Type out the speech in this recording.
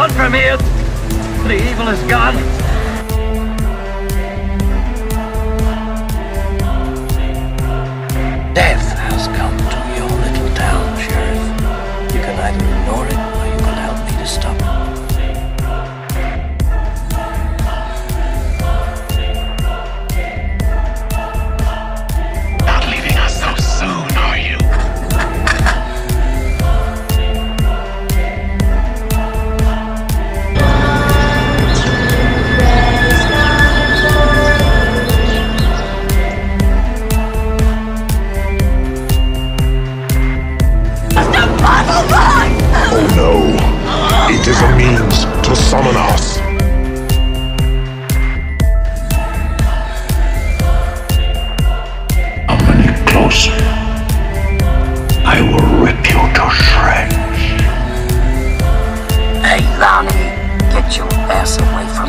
gone from here. The evil is gone. Death has come to your little town, Sheriff. You can either ignore it or you can help me to stop it. Not leaving us so soon, are you? Oh no, it is a means to summon us. Come any closer. I will rip you to shreds. Hey, Lonnie, get your ass away from